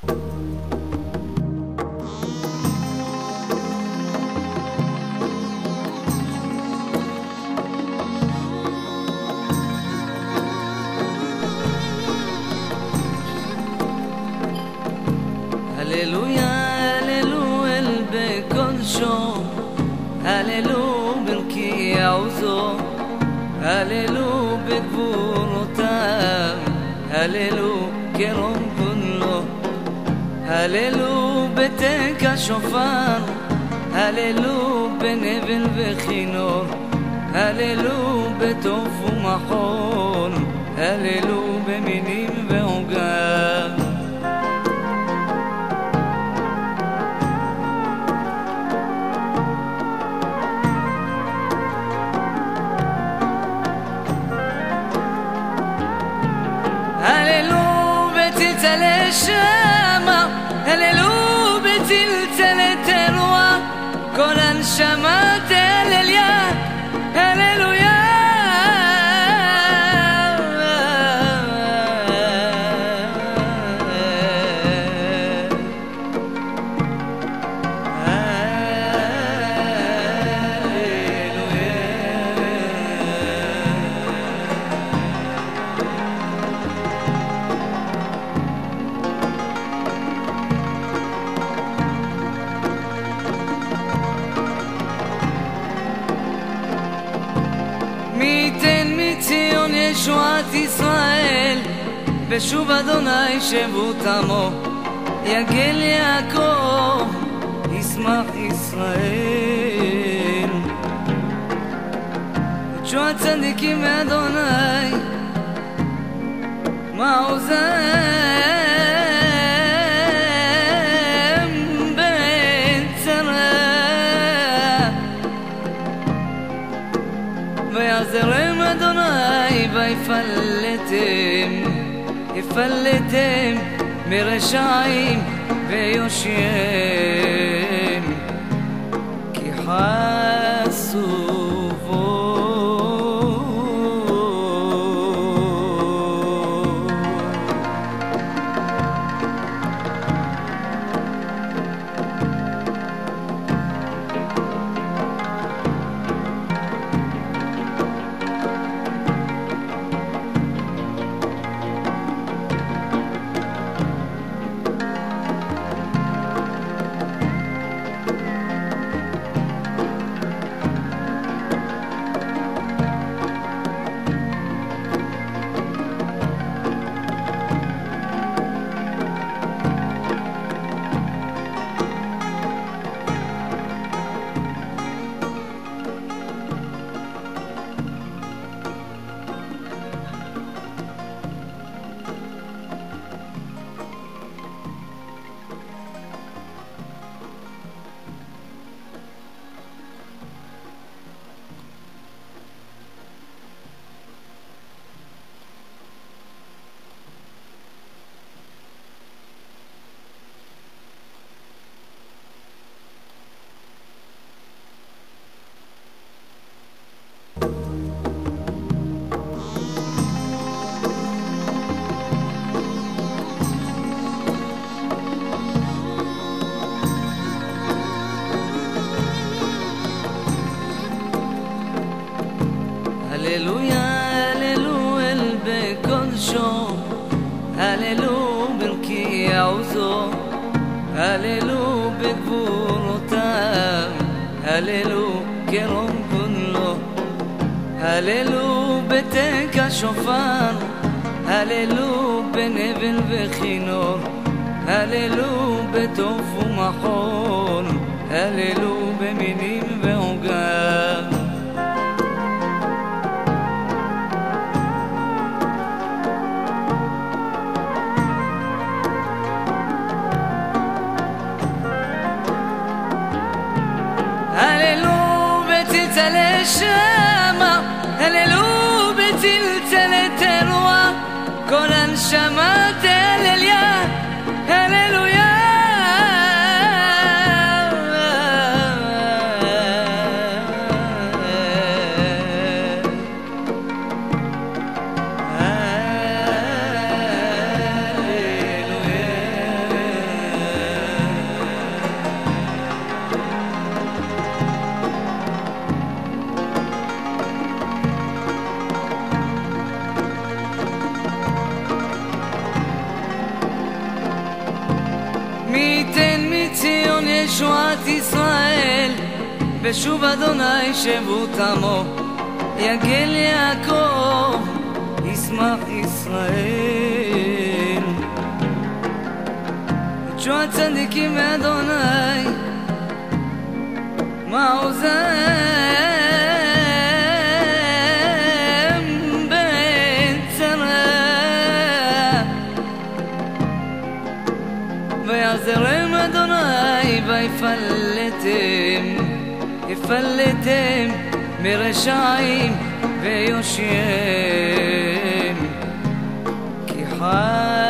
הללויה, הללו אל בקודשו, הללו ברכי עוזו, הללו בגבורותיו, הללו כרום כולו, הללו בתק השופר, הללו בנבל וכינור, הללו בטוף ומחול, הללו במינים ועוגב. הללו בצלצל שמה, הללו בצלצל תרועה, כל הנשמה תהלליה, הללויה. מי ייתן מציון ישועת ישראל, ושוב אדוני שבות עמו, יגל יעקב ישמח ישראל. ותשועת צדיקים מאדוני מעוזם בצרה, ויעזרם אדוני ויפלטם מרשעים ויושיעם, כי חסו בו. הללויה, הללו אל בקודשו, הללו ברכי עוזו, הללו בגבורותיו, הללו כרום כולו, הללו בתק השופר, הללו בנבל וכינור, הללו בטוף ומחול, הללו במינים ועוגב. הללו בצלצל שמה, הללו בצלצל תרועה, כל הנשמה תהלליה, הללויה. מי ייתן מציון ישועת ישראל, ושוב אדוני שבות עמו, יגל יעקב ישמח ישראל. תשועת צדיקים מאדוני מעוזם בצרה, ויעזרם אדוני ויפלטם מרשעים ויושיעם, כי חי